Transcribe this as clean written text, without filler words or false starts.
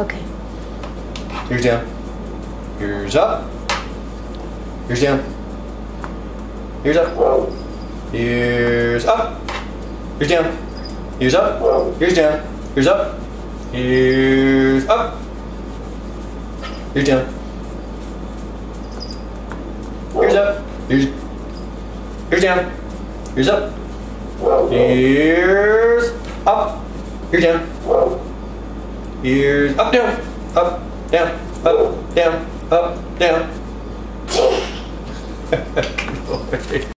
Okay. Ears down. Ears up. Ears down. Ears up. Ears up. Ears down. Ears up. Ears down. Ears up. Ears up. Ears down. Ears up. Ears down. Ears up. Ears up. Ears down. Ears up, down. Up, down. Up, down. Up, down.